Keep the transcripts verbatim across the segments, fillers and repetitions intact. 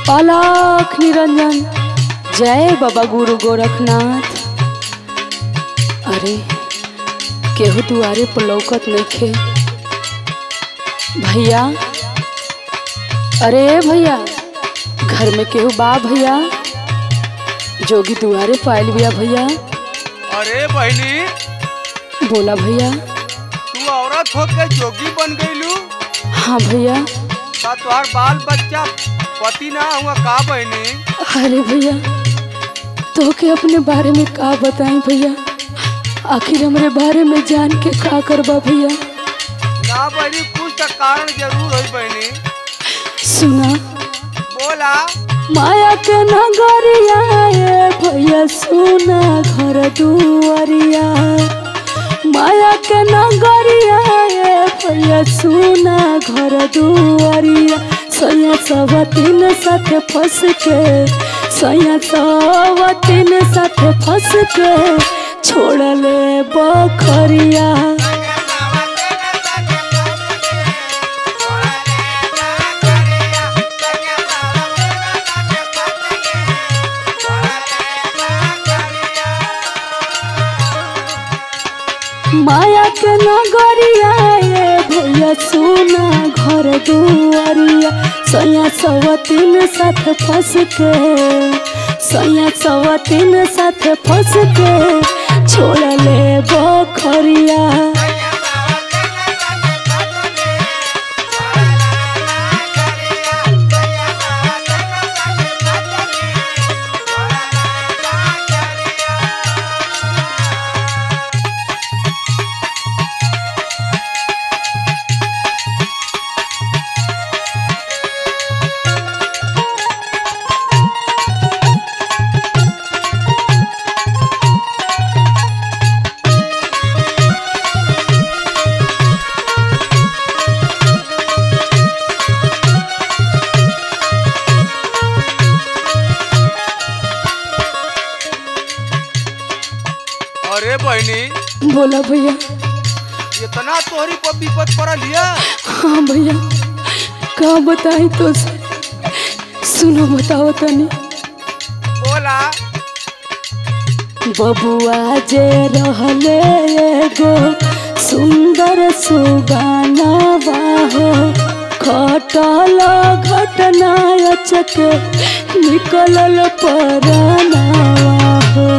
अलख निरंजन। जय बाबा गुरु गोरखनाथ। अरे केहू दुआरे पर लौकत नइखे। भैया, अरे भैया, घर में केहू बा भैया? जोगी दुआरे पायल बिया भैया। अरे बहनी, बोला भैया। तू औरत होके जोगी बन गईलू? हाँ भैया। का तुहार बाल बच्चा पति ना हुआ का बहनी? अरे भैया, तो के अपने बारे में का बताएं भैया? आखिर हमारे बारे में जान के का करबा भैया? ना बहनी, कुछ तो कारण जरूर होई बहनी। सुना। बोला। माया के नगरिया ए भैया, सुना घर दुआरिया। माया के नगरिया ए भैया, सुना घर दुआरिया। सैया सब तीन साथ फंस के, सैया सब तीन साथ फंस के छोड़ ले बखरिया। माया के नगरिया ए भैया, सुना घर दुआरिया। सैया सब तीन साथ फंस के, सैया सब तीन साथ फंस के छोड़ ले बखरिया। अरे बहनी। बोला भैया। इतना तोहरी पर विपद पड़ल हिया? हाँ भैया, का बताई तो से? सुनो बताओ तनी। बोला। बबुआ जे रहले एगो सुंदर सुगाना बाहो, खटल घटना अचके निकलल पराना हो।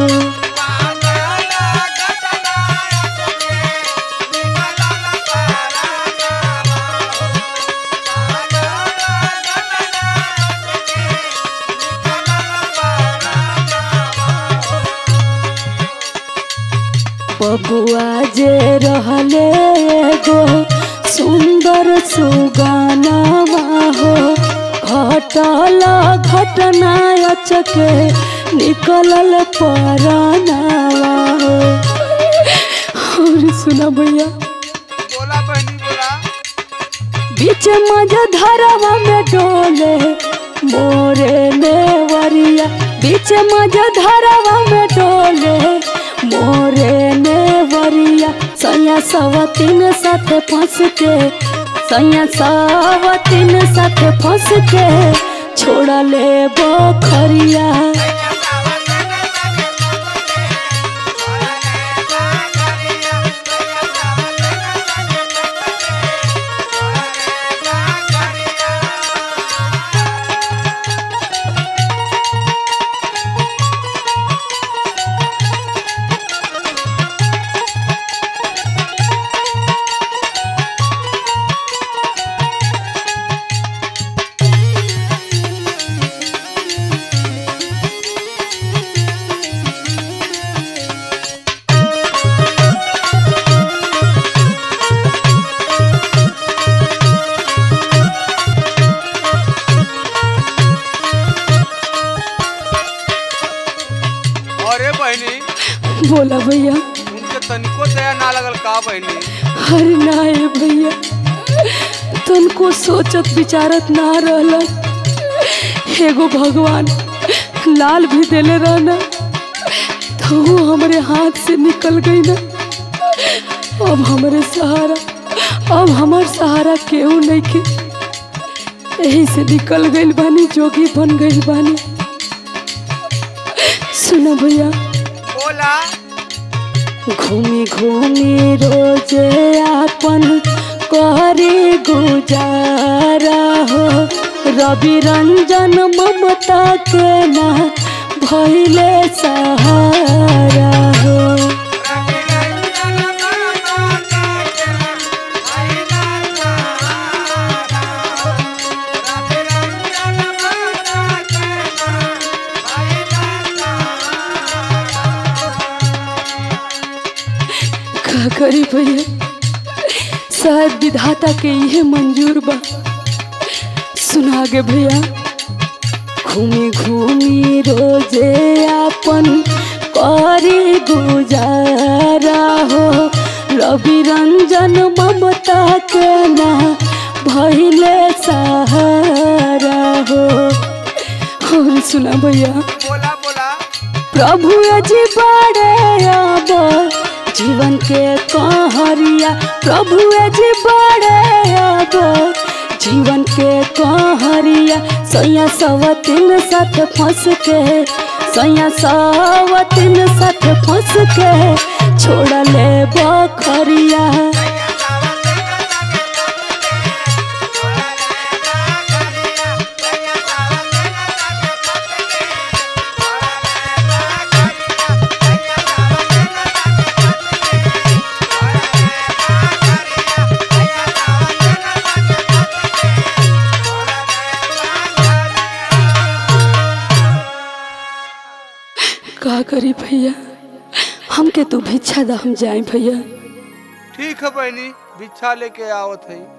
बबुआ जे रहले एगो सुंदर सुगाना हो, घटल घटना अचके निकलल पराना हो। और सुना भैया। बोला बहनी, बोला। बीच मज धरवा में डोले मोरे नेवरिया। बीच मज धरवा में डोले मोरे नेवरिया। सैया सब तीन साथ फंस के, सैया सब तीन साथ फंस के छोड़ ले बखरिया। बोला भैया। उनके तनिको दया ना लगल का बहनी? अरे ना ए भैया, तनको सोचत विचारत ना रहल। एगो भगवान लाल भी देले रहना, तो वो हमारे हाथ से निकल गई ना। अब हमारे सहारा, अब हमार सहारा केहू नहीं के। यही से निकल गइल बानी, जोगी बन गइल बानी। सुनो भैया, बोला। घूमी घूमी रोज आपन करे गुजारा हो, रवि रंजन ममता के ना भइले सहारा हो। का करी भैया, शायद विधाता के ये मंजूर बा। सुना गे भैया, घूमी घूमी रोजे आपन करी गुजारा हो, रवि रंजन ममता के ना भइले सहारा हो। और सुना भैया, बोला बोला। प्रभु जी बड़े अब जीवन के कहरिया, प्रभु जी बड़े अब जीवन के कहरिया। सैया सवतिन साथ फंस के, सैया सवतिन साथ फंस के छोड़ ले बखरिया। का करी भैया, हमके तो भिक्षा दा, हम जाए भैया। ठीक है बहनी, भिक्षा लेके आवत है।